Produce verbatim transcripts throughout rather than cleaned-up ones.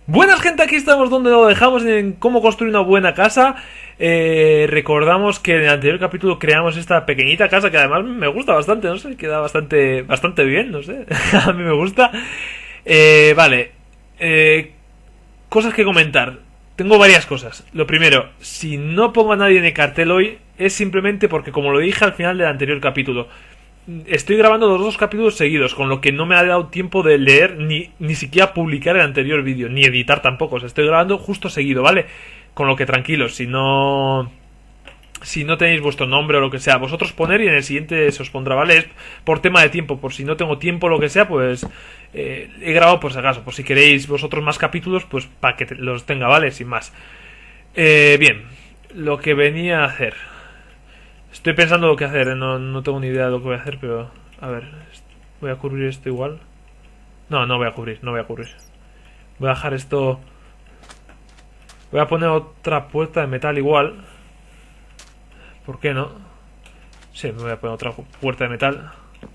Buenas gente, aquí estamos donde lo dejamos en cómo construir una buena casa. eh, Recordamos que en el anterior capítulo creamos esta pequeñita casa que además me gusta bastante, no sé, queda bastante, bastante bien, no sé, a mí me gusta. eh, Vale, eh, cosas que comentar. Tengo varias cosas. Lo primero, si no pongo a nadie en el cartel hoy es simplemente porque, como lo dije al final del anterior capítulo, estoy grabando los dos capítulos seguidos, con lo que no me ha dado tiempo de leer ni, ni siquiera publicar el anterior vídeo, ni editar tampoco. O sea, estoy grabando justo seguido, ¿vale? Con lo que tranquilos, si no... Si no tenéis vuestro nombre o lo que sea, vosotros poner y en el siguiente se os pondrá, ¿vale? Es por tema de tiempo, por si no tengo tiempo o lo que sea, pues eh, he grabado por si acaso. Por si queréis vosotros más capítulos, pues para que te, los tenga, ¿vale? Sin más. Eh, bien, lo que venía a hacer... Estoy pensando lo que hacer, ¿eh? no, no tengo ni idea de lo que voy a hacer, pero... A ver, voy a cubrir esto igual. No, no voy a cubrir, no voy a cubrir. Voy a dejar esto... Voy a poner otra puerta de metal igual. ¿Por qué no? Sí, me voy a poner otra puerta de metal.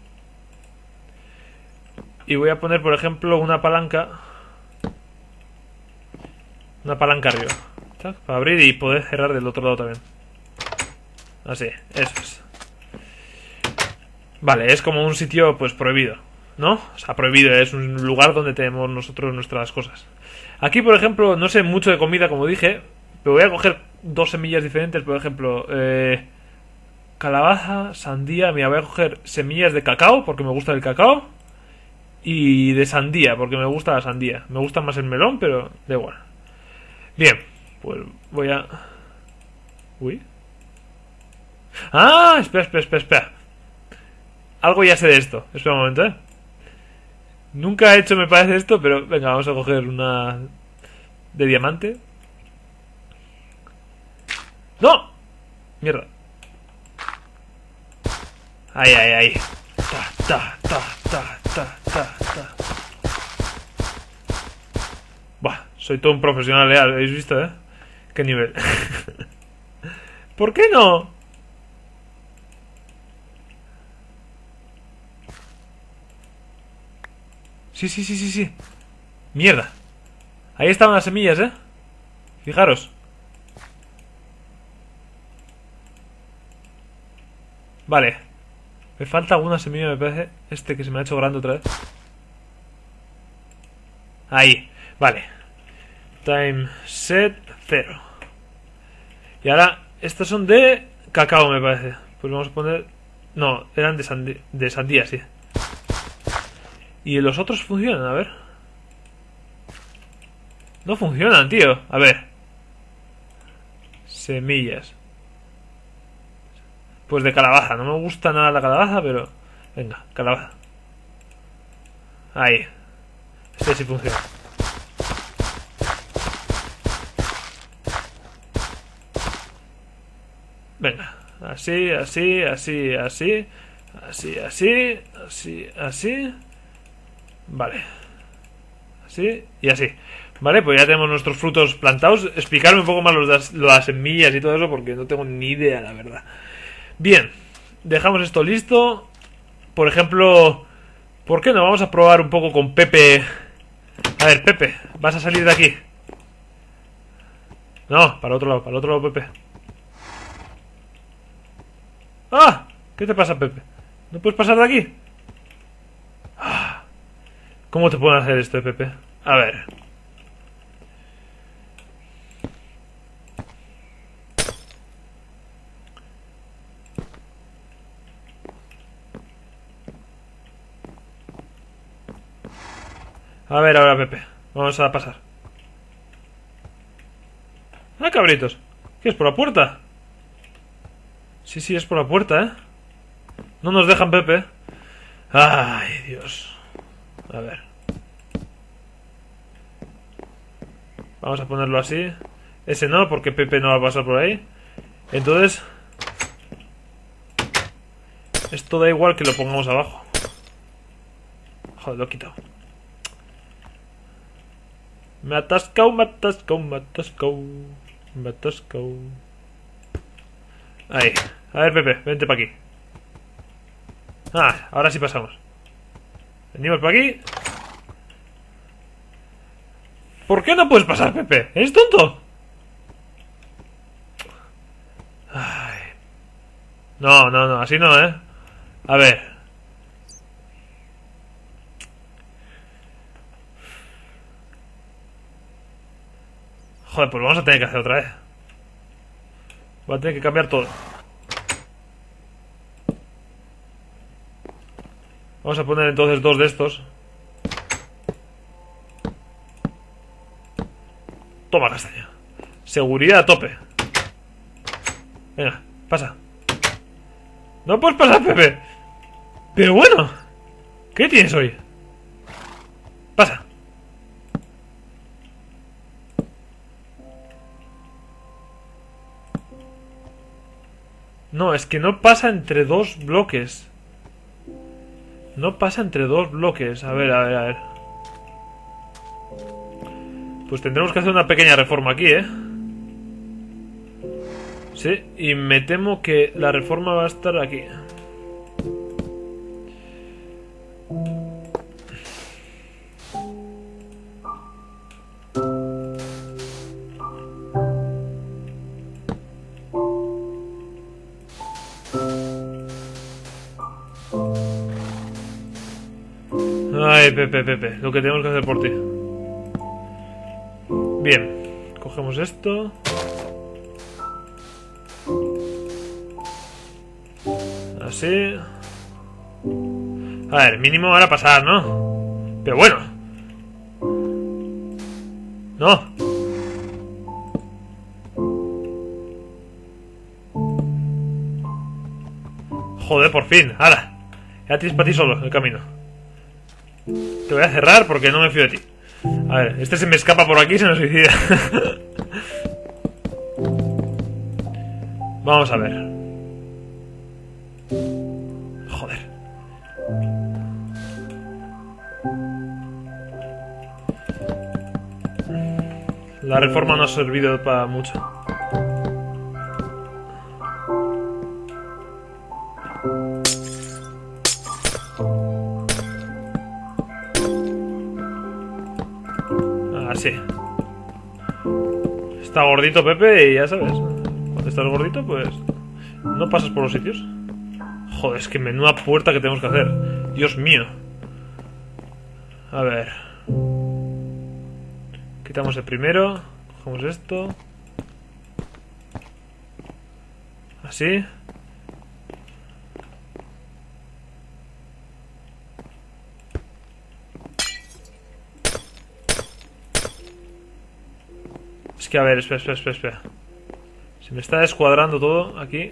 Y voy a poner, por ejemplo, una palanca. Una palanca arriba, ¿sabes? Para abrir y poder cerrar del otro lado también. Así, eso es. Vale, es como un sitio pues prohibido, ¿no? O sea, prohibido, es un lugar donde tenemos nosotros nuestras cosas. Aquí, por ejemplo, no sé mucho de comida, como dije, pero voy a coger dos semillas diferentes, por ejemplo, eh, calabaza, sandía. Mira, voy a coger semillas de cacao, porque me gusta el cacao, y de sandía, porque me gusta la sandía. Me gusta más el melón, pero da igual. Bien, pues voy a... Uy. Ah, espera, espera, espera, espera. Algo ya sé de esto. Espera un momento, eh. Nunca he hecho, me parece, esto, pero venga, vamos a coger una de diamante. ¡No! Mierda. Ahí, ahí, ahí. Ta, ta, ta, ta, ta, ta, ta. Buah, soy todo un profesional, ¿eh? ¿Habéis visto, eh? ¿Qué nivel? ¿Por qué no? Sí, sí, sí, sí, sí. Mierda. Ahí estaban las semillas, ¿eh? Fijaros. Vale. Me falta alguna semilla, me parece. Este que se me ha hecho grande otra vez. Ahí. Vale. Time set cero. Y ahora, estos son de cacao, me parece. Pues vamos a poner... No, eran de, sandía, de sandía, sí. Y los otros funcionan, a ver. No funcionan, tío. A ver. Semillas. Pues de calabaza. No me gusta nada la calabaza, pero... Venga, calabaza. Ahí. Este sí funciona. Venga. Así, así, así, así. Así, así. Así, así. Vale. Así y así. Vale, pues ya tenemos nuestros frutos plantados. Explicarme un poco más los das, las semillas y todo eso, porque no tengo ni idea, la verdad. Bien, dejamos esto listo. Por ejemplo, ¿por qué no? Vamos a probar un poco con Pepe. A ver, Pepe, vas a salir de aquí. No, para el otro lado, para el otro lado, Pepe. ¡Ah! ¿Qué te pasa, Pepe? ¿No puedes pasar de aquí? ¿Cómo te pueden hacer esto, Pepe? A ver. A ver, ahora, Pepe. Vamos a pasar. Ah, cabritos. ¿Qué es por la puerta? Sí, sí, es por la puerta, ¿eh? No nos dejan, Pepe. Ay, Dios. A ver. Vamos a ponerlo así. Ese no, porque Pepe no va a pasar por ahí. Entonces... Esto da igual que lo pongamos abajo. Joder, lo he quitado. Me atascao, me atascao, me atascao. Me atascao. Ahí. A ver, Pepe, vente para aquí. Ah, ahora sí pasamos. Venimos para aquí. ¿Por qué no puedes pasar, Pepe? ¿Eres tonto? Ay. No, no, no, así no, ¿eh? A ver. Joder, pues vamos a tener que hacer otra vez. Voy a tener que cambiar todo. Vamos a poner entonces dos de estos. Toma, castaña. Seguridad a tope. Venga, pasa. No puedes pasar, Pepe. Pero bueno, ¿qué tienes hoy? Pasa. No, es que no pasa entre dos bloques. No pasa entre dos bloques. A ver, a ver, a ver. Pues tendremos que hacer una pequeña reforma aquí, ¿eh? Sí, y me temo que la reforma va a estar aquí. Ay, Pepe, Pepe, lo que tenemos que hacer por ti. Bien, cogemos esto. Así. A ver, mínimo ahora pasar, ¿no? Pero bueno. No. Joder, por fin, ¡hala! Ya tienes para ti solo el camino. Te voy a cerrar porque no me fío de ti. A ver, este se me escapa por aquí y se me suicida. Vamos a ver. Joder. La reforma no ha servido para mucho. Así. Está gordito Pepe y ya sabes. Cuando estás gordito, pues no pasas por los sitios. Joder, es que menuda puerta que tenemos que hacer. Dios mío. A ver. Quitamos el primero. Cogemos esto. Así. Es que a ver, espera, espera, espera, espera. Se me está descuadrando todo aquí.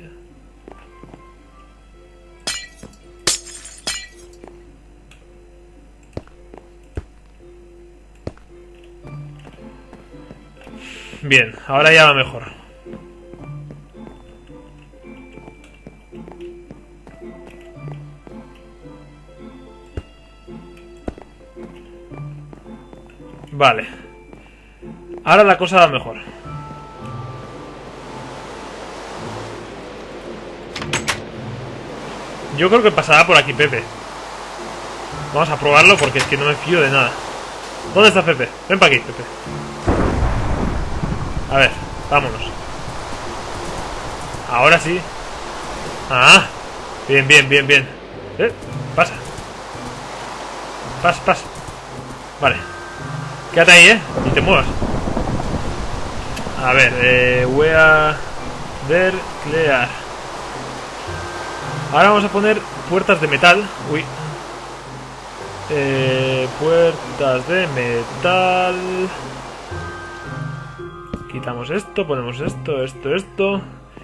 Bien, ahora ya va mejor. Vale. Ahora la cosa va mejor. Yo creo que pasará por aquí Pepe. Vamos a probarlo porque es que no me fío de nada. ¿Dónde está Pepe? Ven para aquí, Pepe. A ver, vámonos. Ahora sí. Ah, bien, bien, bien, bien. Eh, pasa. Pasa, pasa. Vale. Quédate ahí, eh. Ni te muevas. A ver, eh, voy a ver, clear. Ahora vamos a poner puertas de metal. Uy. Eh, puertas de metal. Quitamos esto, ponemos esto, esto, esto.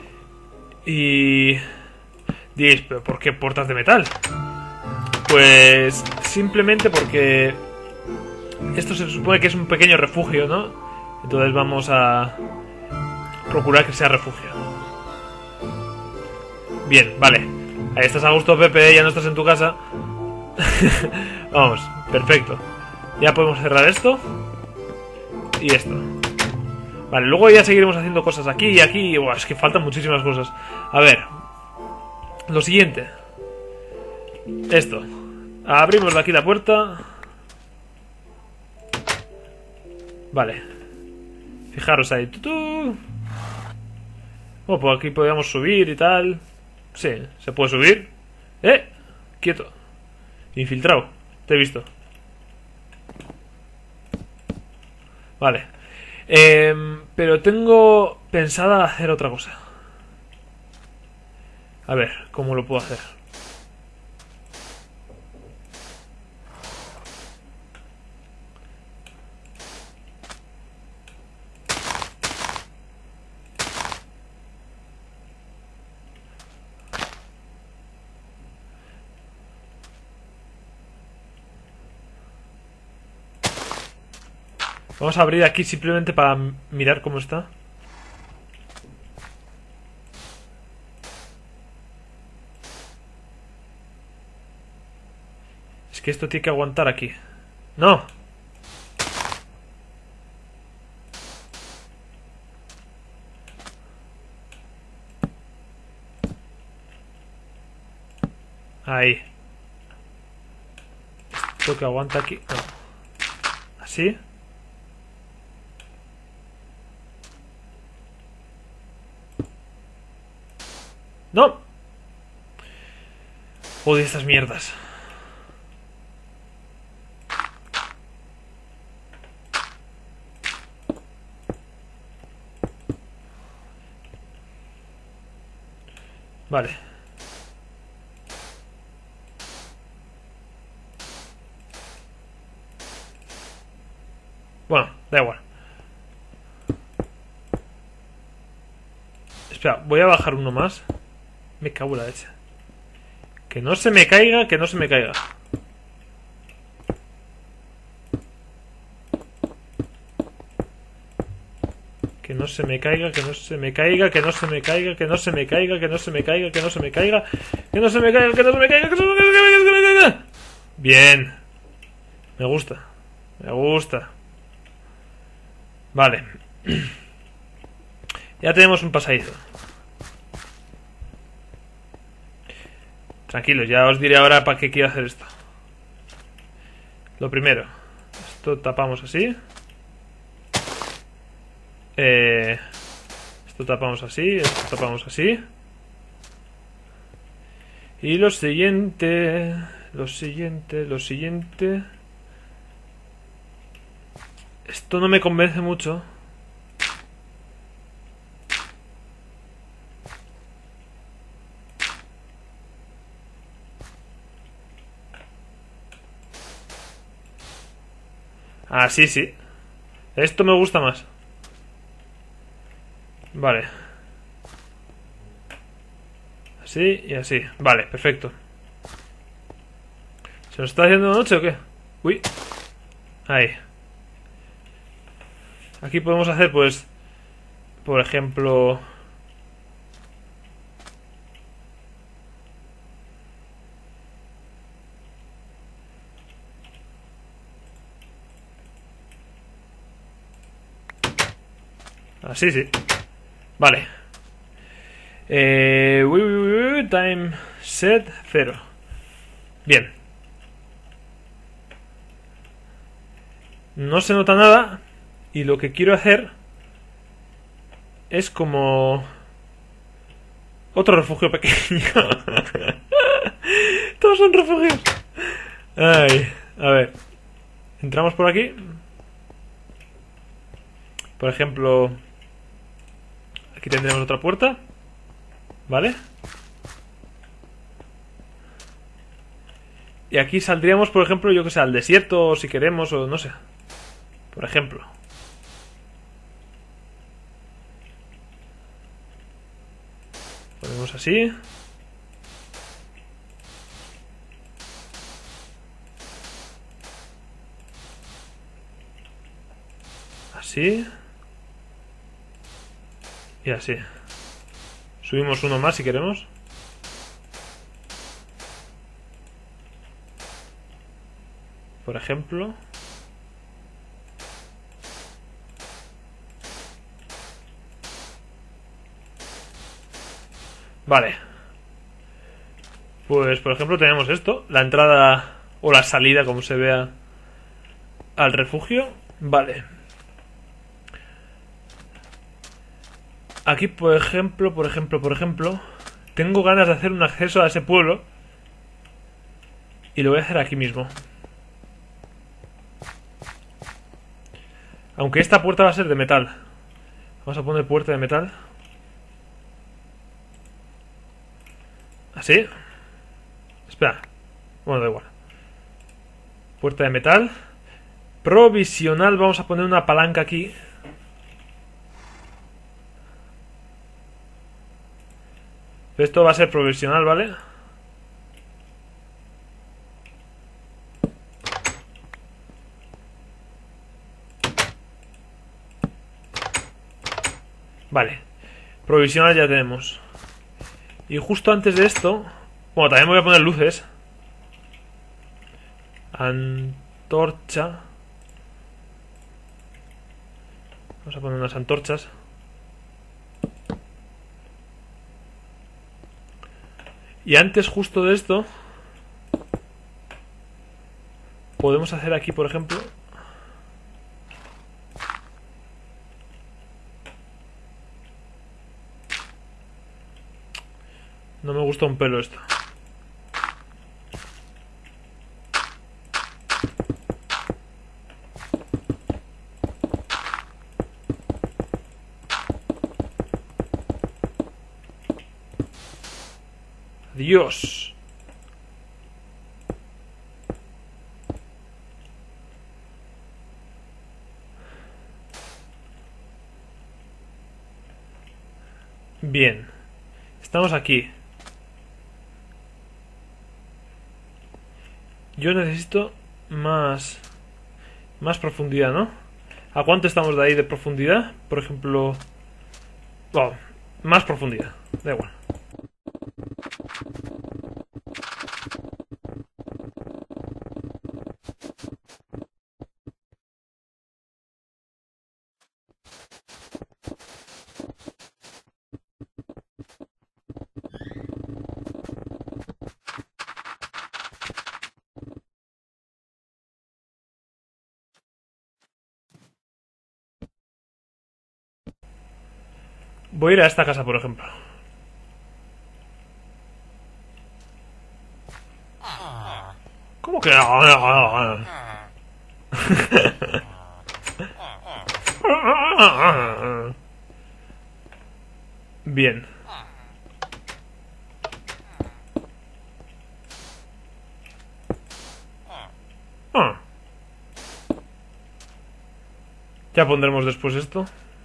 Y... diréis, ¿pero por qué puertas de metal? Pues simplemente porque esto se supone que es un pequeño refugio, ¿no? Entonces vamos a procurar que sea refugio. Bien, vale. Ahí estás a gusto, Pepe, ya no estás en tu casa. Vamos, perfecto. Ya podemos cerrar esto. Y esto. Vale, luego ya seguiremos haciendo cosas aquí y aquí. Buah, es que faltan muchísimas cosas. A ver. Lo siguiente. Esto. Abrimos de aquí la puerta. Vale. Fijaros ahí. ¡Tutú! Bueno, pues aquí podríamos subir y tal. Sí, se puede subir. ¡Eh! Quieto. Infiltrado. Te he visto. Vale. Eh, pero tengo pensada hacer otra cosa. A ver, ¿cómo lo puedo hacer? Vamos a abrir aquí simplemente para mirar cómo está. Es que esto tiene que aguantar aquí. ¡No! Ahí. Esto que aguanta aquí. No. Así. ¡No! Odio estas mierdas. Vale. Bueno, da igual. Espera, voy a bajar uno más. Me cago en la leche. Que no se me caiga, que no se me caiga. Que no se me caiga, que no se me caiga, que no se me caiga, que no se me caiga, que no se me caiga, que no se me caiga, que no se me caiga, que no se me caiga, que no se me caiga, que no se me caiga. Bien. Me gusta. Me gusta. Vale. Ya tenemos un pasadizo. Tranquilos, ya os diré ahora para qué quiero hacer esto. Lo primero, esto tapamos así. Eh, esto tapamos así, esto tapamos así. Y lo siguiente, lo siguiente, lo siguiente. Esto no me convence mucho. Ah, sí, sí. Esto me gusta más. Vale. Así y así. Vale, perfecto. ¿Se nos está haciendo noche o qué? Uy. Ahí. Aquí podemos hacer, pues, por ejemplo... Así, sí. Vale. Eh, uy, uy, uy, time set cero. Bien. No se nota nada. Y lo que quiero hacer es como otro refugio pequeño. Todos son refugios. Ay, a ver. Entramos por aquí. Por ejemplo, aquí tendremos otra puerta. ¿Vale? Y aquí saldríamos, por ejemplo, yo que sé, al desierto, si queremos, o no sé. Por ejemplo. Ponemos así. Así. Y así. Subimos uno más si queremos. Por ejemplo. Vale. Pues por ejemplo tenemos esto. La entrada o la salida, como se vea, al refugio. Vale. aquí, por ejemplo, por ejemplo, por ejemplo, tengo ganas de hacer un acceso a ese pueblo. Y lo voy a hacer aquí mismo. Aunque esta puerta va a ser de metal. Vamos a poner puerta de metal. ¿Así? Espera. Bueno, da igual. Puerta de metal. Provisional. Vamos a poner una palanca aquí. Esto va a ser provisional, ¿vale? Vale. Provisional ya tenemos. Y justo antes de esto... Bueno, también me voy a poner luces. Antorcha. Vamos a poner unas antorchas. Y antes justo de esto... Podemos hacer aquí, por ejemplo... No me gusta un pelo esto. Dios. Bien. Estamos aquí. Yo necesito más... Más profundidad, ¿no? ¿A cuánto estamos de ahí de profundidad? Por ejemplo... Wow, más profundidad. Da igual. Voy a ir a esta casa, por ejemplo. ¿Cómo que no? Bien. Ah. Ya pondremos después esto.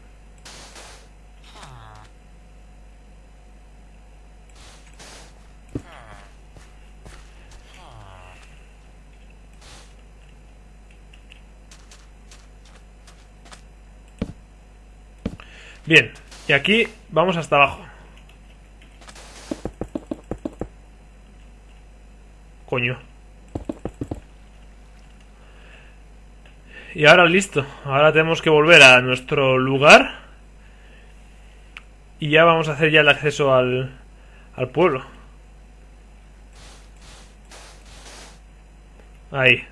Bien, y aquí vamos hasta abajo. Coño. Y ahora listo. Ahora tenemos que volver a nuestro lugar. Y ya vamos a hacer ya el acceso al, al pueblo. Ahí.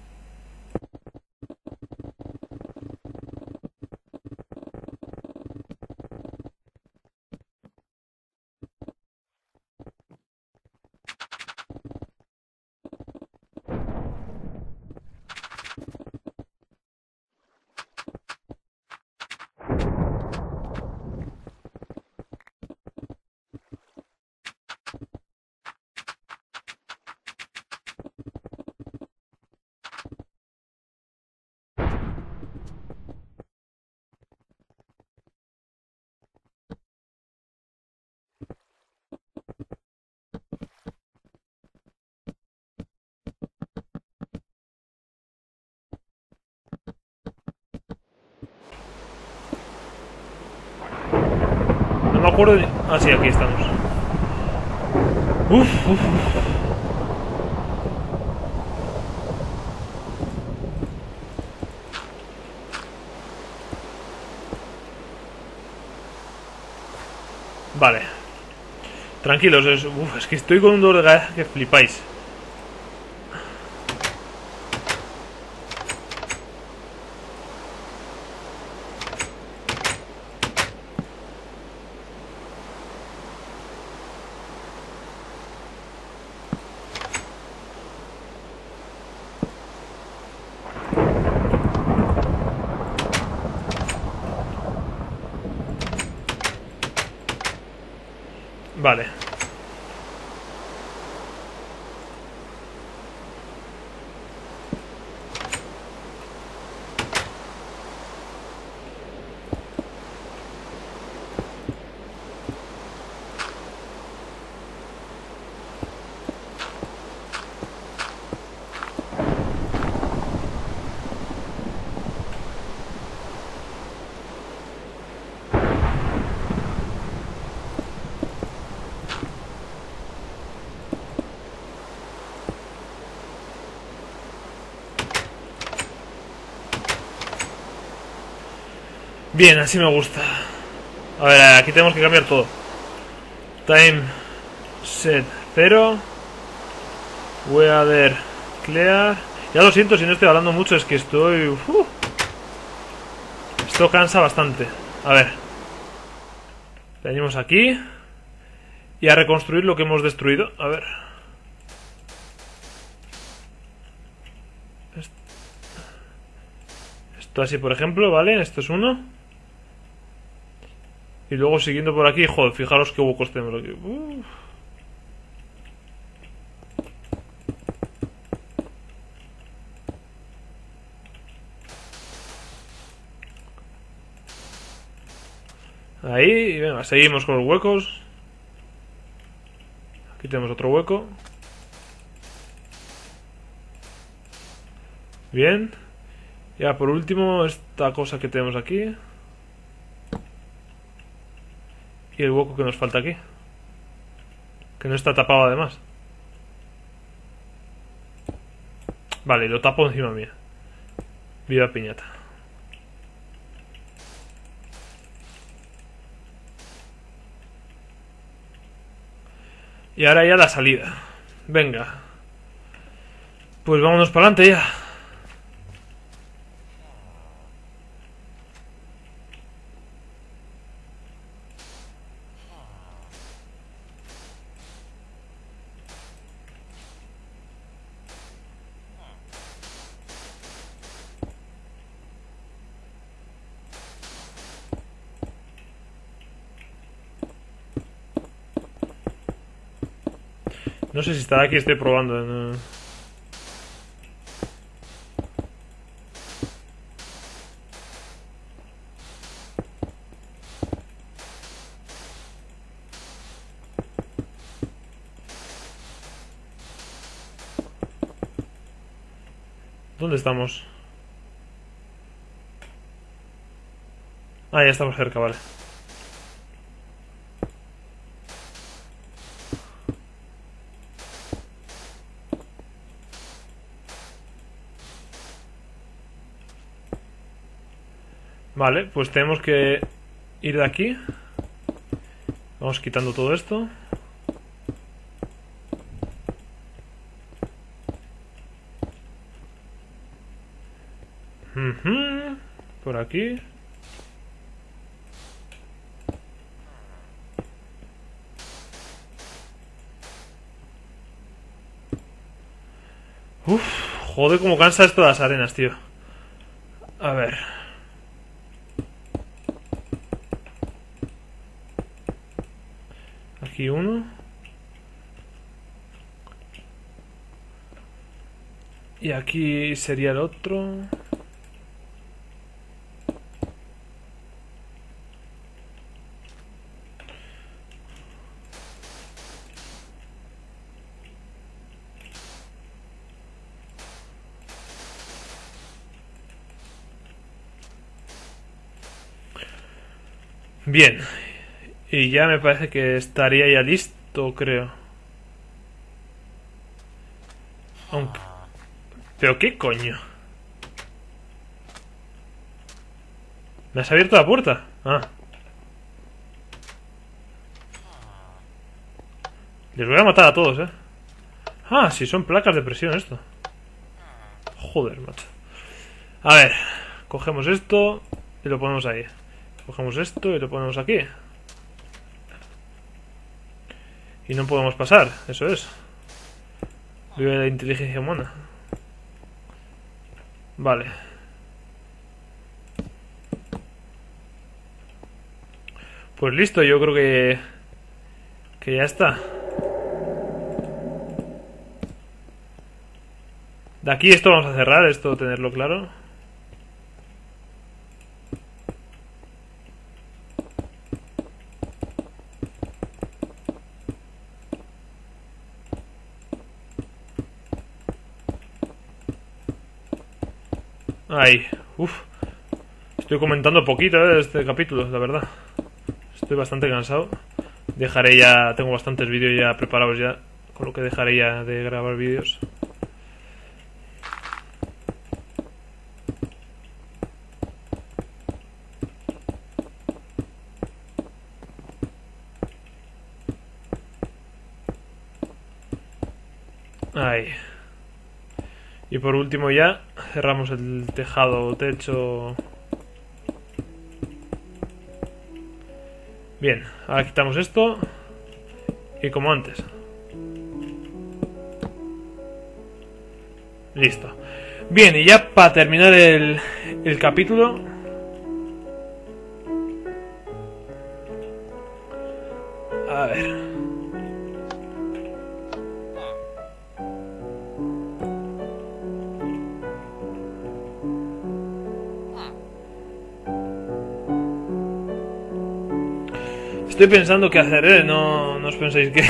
No me acuerdo de... Ah, sí, aquí estamos. Uf, uf, uf. Vale. Tranquilos, es... Uf, es que estoy con un dolor de cabeza que flipáis. Vale. Bien, así me gusta. A ver, aquí tenemos que cambiar todo. Time set cero. Weather clear. Ya lo siento si no estoy hablando mucho, es que estoy... Uh, esto cansa bastante. A ver. Venimos aquí. Y a reconstruir lo que hemos destruido. A ver. Esto así, por ejemplo, ¿vale? Esto es uno. Y luego siguiendo por aquí, joder, fijaros qué huecos tenemos aquí. Uf. Ahí, y venga, seguimos con los huecos. Aquí tenemos otro hueco. Bien. Ya por último, esta cosa que tenemos aquí. Y el hueco que nos falta aquí. Que no está tapado además. Vale, lo tapo encima mía. Viva piñata. Y ahora ya la salida. Venga. Pues vámonos para adelante ya. No sé si estará aquí, estoy probando. No. ¿Dónde estamos? Ah, ya estamos cerca, vale. Vale, pues tenemos que ir de aquí. Vamos quitando todo esto. Uh-huh. Por aquí. Uf, joder, cómo cansa esto de las arenas, tío. A ver. Aquí uno. Y aquí sería el otro. Bien. Y ya me parece que estaría ya listo, creo. Aunque... ¿Pero qué coño? ¿Me has abierto la puerta? Ah. Les voy a matar a todos, eh. Ah, si son placas de presión esto. Joder, macho. A ver. Cogemos esto y lo ponemos ahí. Cogemos esto y lo ponemos aquí. Y no podemos pasar, eso es. Vive la inteligencia humana. Vale. Pues listo, yo creo que... Que ya está. De aquí esto vamos a cerrar, esto tenerlo claro. Ahí, uff. Estoy comentando poquito eh, de este capítulo, la verdad. Estoy bastante cansado. Dejaré ya, tengo bastantes vídeos ya preparados ya, con lo que dejaré ya de grabar vídeos. Ahí. Y por último ya cerramos el tejado o techo. Bien, ahora quitamos esto. Y como antes. Listo. Bien, y ya para terminar el, el capítulo. A ver. Estoy pensando qué hacer, ¿eh? No, no os penséis que...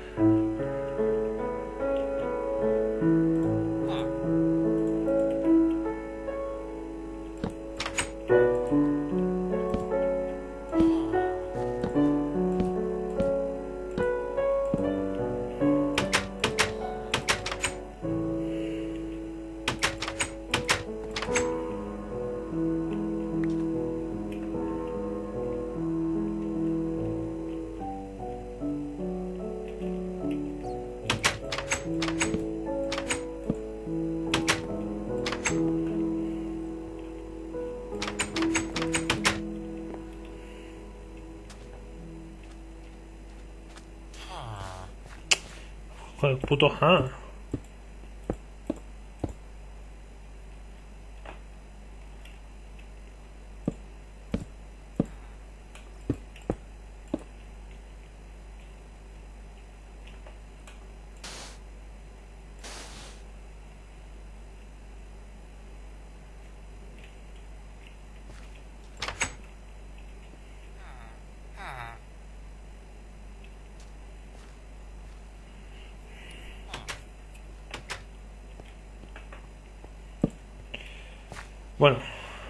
Joder, puto ja. Bueno.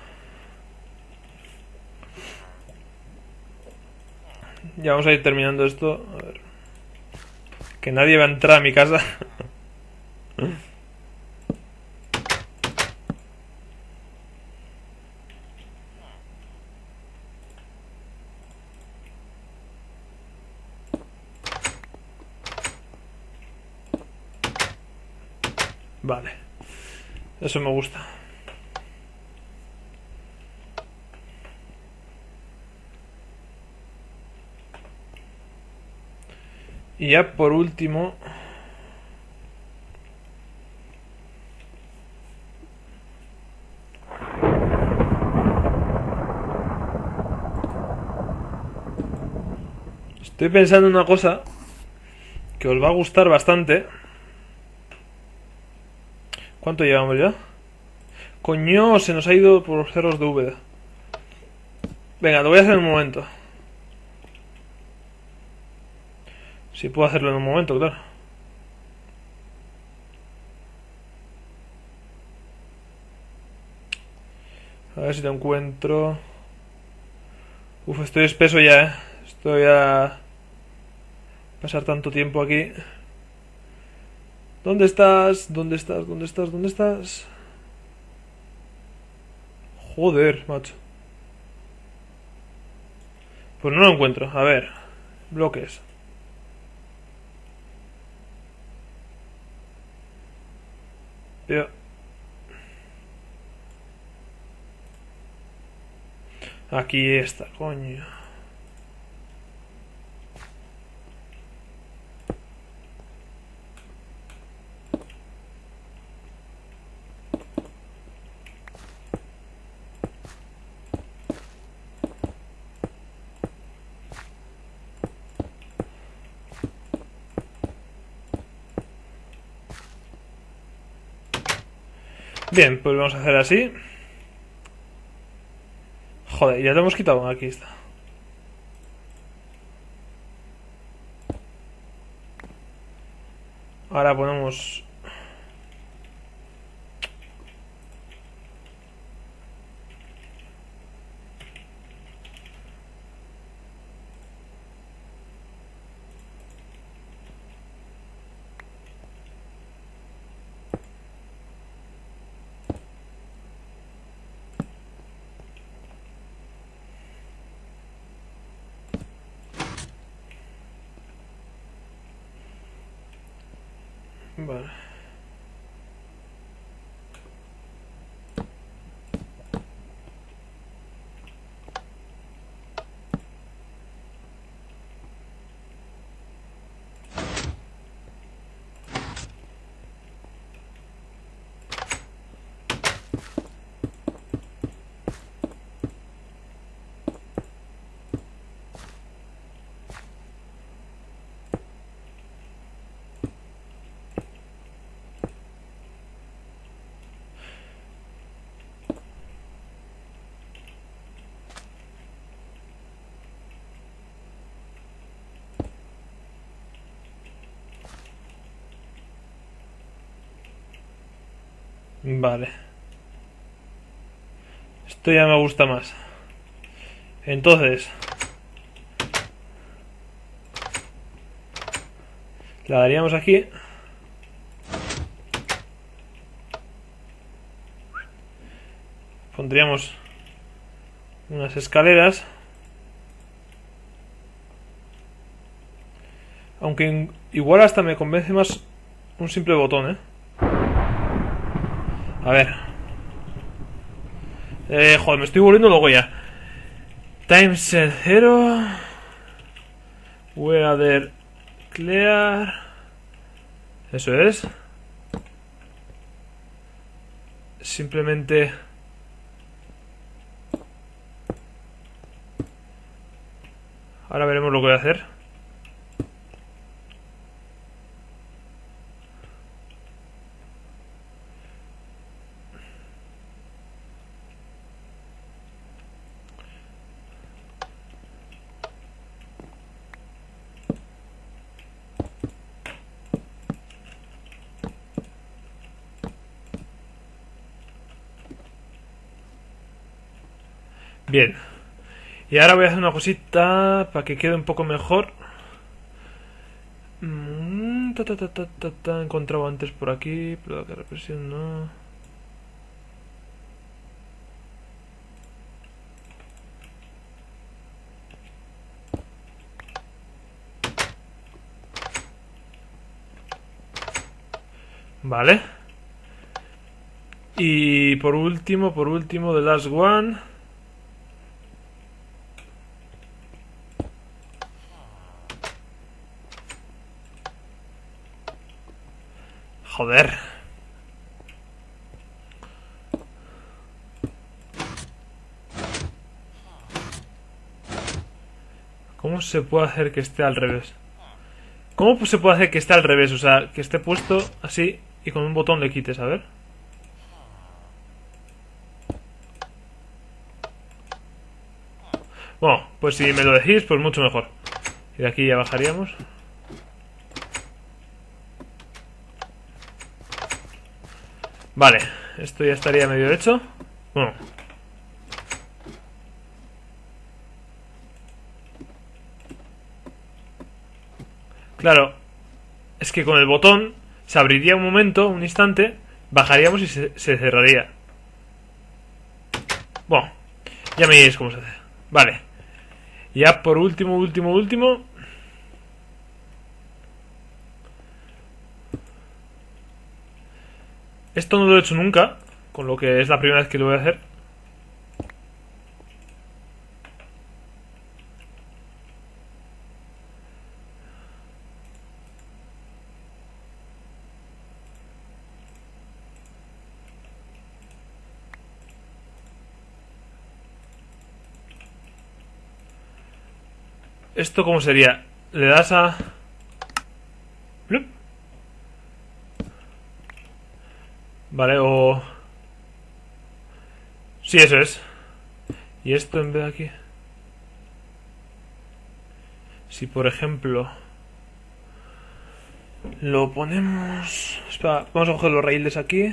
Ya vamos a ir terminando esto. A ver. Que nadie va a entrar a mi casa. Vale. Eso me gusta. Y ya por último... Estoy pensando en una cosa que os va a gustar bastante. ¿Cuánto llevamos ya? Coño, se nos ha ido por los cerros de Úbeda. Venga, lo voy a hacer en un momento. Si puedo hacerlo en un momento, claro. A ver si te encuentro. Uf, estoy espeso ya, eh. Estoy a... pasar tanto tiempo aquí. ¿Dónde estás? ¿Dónde estás? ¿Dónde estás? ¿Dónde estás? Joder, macho. Pues no lo encuentro. A ver. Bloques. Pero... aquí está, coño. Bien, pues vamos a hacer así. Joder, ya lo hemos quitado. Aquí está. Ahora ponemos... Vale. Vale. Esto ya me gusta más. Entonces... la daríamos aquí. Pondríamos unas escaleras. Aunque igual hasta me convence más un simple botón, ¿eh? A ver. Eh, joder, me estoy volviendo loco ya. Times cero. Weather clear. Eso es. Simplemente... ahora veremos lo que voy a hacer. Bien. Y ahora voy a hacer una cosita para que quede un poco mejor. Mm, ta, ta, ta, ta, ta, ta. He encontrado antes por aquí, pero que represión no. Vale. Y por último, por último, The Last One. Joder. ¿Cómo se puede hacer que esté al revés? ¿Cómo se puede hacer que esté al revés? O sea, que esté puesto así y con un botón le quites, a ver. Bueno, pues si me lo decís, pues mucho mejor. Y de aquí ya bajaríamos. Vale, esto ya estaría medio hecho. Bueno. Claro, es que con el botón se abriría un momento, un instante, bajaríamos y se, se cerraría. Bueno, ya me diréis cómo se hace. Vale. Ya por último, último, último. Esto no lo he hecho nunca, con lo que es la primera vez que lo voy a hacer. ¿Esto cómo sería? Le das a... ¿Plup? Vale, o... Sí, eso es. Y esto en vez de aquí. Si por ejemplo lo ponemos... Espera, vamos a coger los raíles aquí.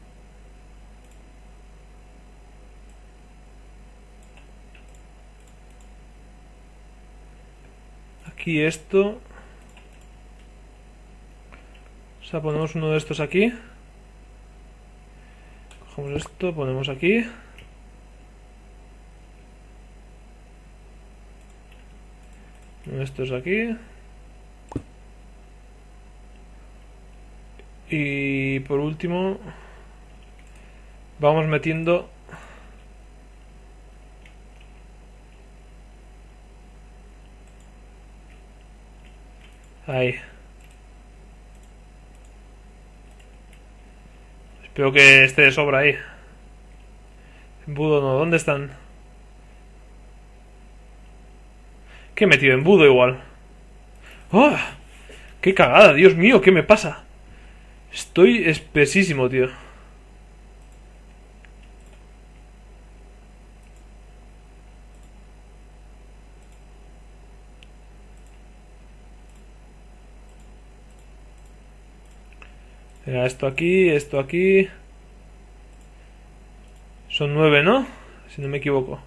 Aquí esto. O sea, ponemos uno de estos aquí. Cogemos esto, ponemos aquí. Uno de estos aquí. Y por último vamos metiendo ahí. Espero que esté de sobra ahí. Embudo no, ¿dónde están? ¿Qué he metido? Embudo igual. ¡Oh! ¡Qué cagada! Dios mío, ¿qué me pasa? Estoy espesísimo, tío. Mira, esto aquí, esto aquí. Son nueve, ¿no? Si no me equivoco.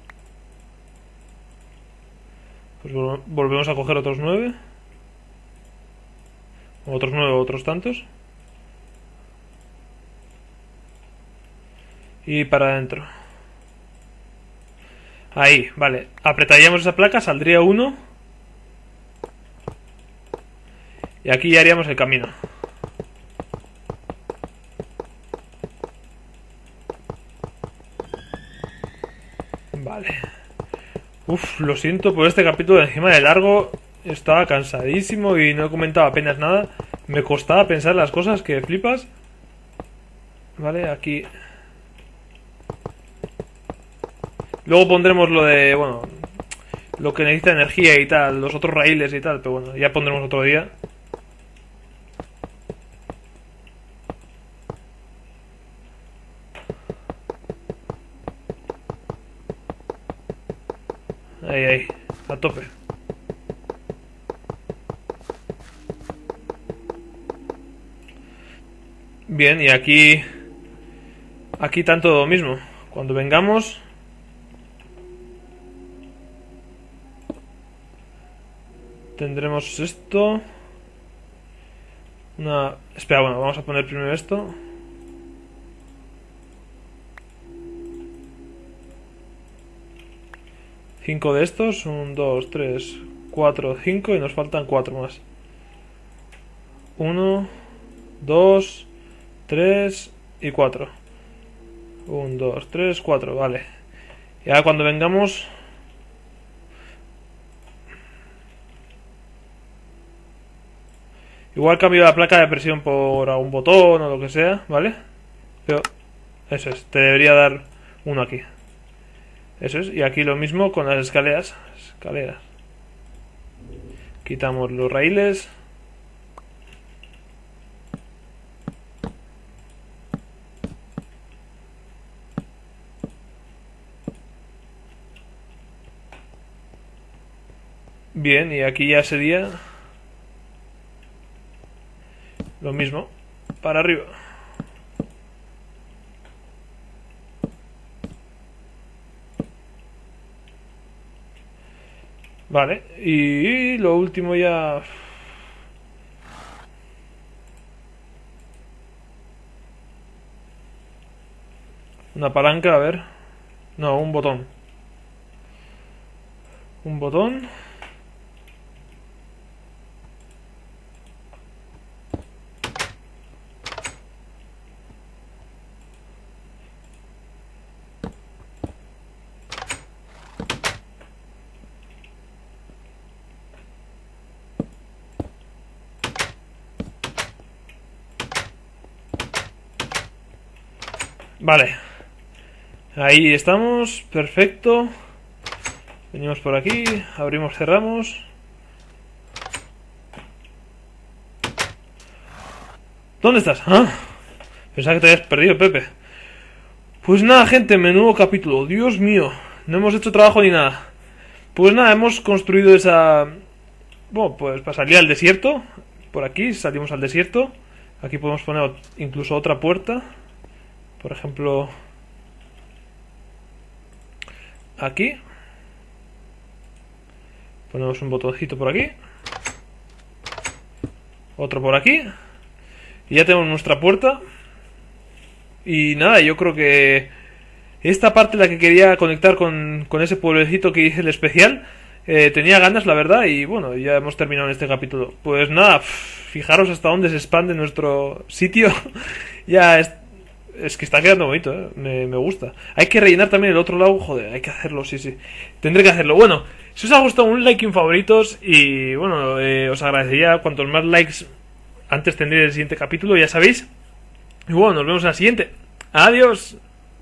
Pues vol- volvemos a coger otros nueve. Otros nueve, otros tantos. Y para adentro. Ahí, vale. Apretaríamos esa placa, saldría uno. Y aquí ya haríamos el camino. Vale. Uf, lo siento por este capítulo encima de largo. Estaba cansadísimo y no he comentado apenas nada. Me costaba pensar las cosas que flipas. Vale, aquí. Luego pondremos lo de, bueno, lo que necesita energía y tal, los otros raíles y tal, pero bueno, ya pondremos otro día. Ahí, ahí, a tope. Bien, y aquí... Aquí tanto lo mismo. Cuando vengamos... Tendremos esto. Una... Espera, bueno, vamos a poner primero esto. Cinco de estos. Un, dos, tres, cuatro, cinco. Y nos faltan cuatro más. Uno, dos, tres y cuatro. Un, dos, tres, cuatro, vale. Y ahora cuando vengamos... Igual cambio la placa de presión por algún botón o lo que sea, ¿vale? Pero eso es, te debería dar uno aquí. Eso es, y aquí lo mismo con las escaleras. Escaleras. Quitamos los raíles. Bien, y aquí ya sería lo mismo, para arriba. Vale, y lo último ya... Una palanca, a ver. No, un botón. Un botón. Vale. Ahí estamos, perfecto. Venimos por aquí, abrimos, cerramos. ¿Dónde estás? ¿Ah? Pensaba que te habías perdido, Pepe. Pues nada, gente, menudo capítulo. Dios mío, no hemos hecho trabajo ni nada. Pues nada, hemos construido esa... Bueno, pues para salir al desierto. Por aquí salimos al desierto. Aquí podemos poner incluso otra puerta. Por ejemplo... Aquí. Ponemos un botoncito por aquí. Otro por aquí. Y ya tenemos nuestra puerta. Y nada, yo creo que esta parte la que quería conectar con, con ese pueblecito que hice el especial, eh, tenía ganas, la verdad, y bueno, ya hemos terminado en este capítulo. Pues nada, fijaros hasta dónde se expande nuestro sitio. Ya es, es que está quedando bonito, ¿eh? me, me gusta. Hay que rellenar también el otro lado, joder, hay que hacerlo, sí, sí. Tendré que hacerlo. Bueno, si os ha gustado, un like y un favoritos, y bueno, eh, os agradecería cuantos más likes antes tendré el siguiente capítulo, ya sabéis. Y bueno, nos vemos en la siguiente. Adiós.